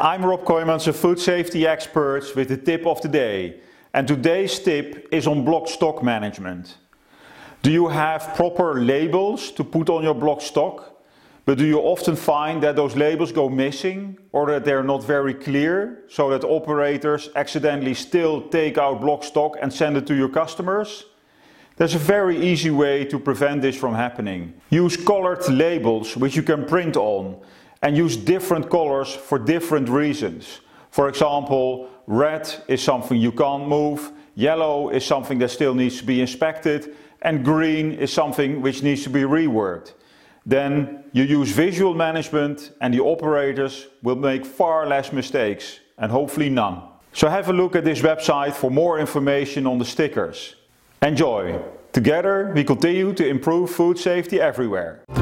I'm Rob Kooijmans, a food safety expert with the tip of the day. And today's tip is on block stock management. Do you have proper labels to put on your block stock? But do you often find that those labels go missing or that they're not very clear, so that operators accidentally still take out block stock and send it to your customers? There's a very easy way to prevent this from happening. Use colored labels which you can print on and use different colors for different reasons. For example, red is something you can't move, yellow is something that still needs to be inspected, and green is something which needs to be reworked. Then you use visual management and the operators will make far less mistakes, and hopefully none. So have a look at this website for more information on the stickers. Enjoy! Together we continue to improve food safety everywhere.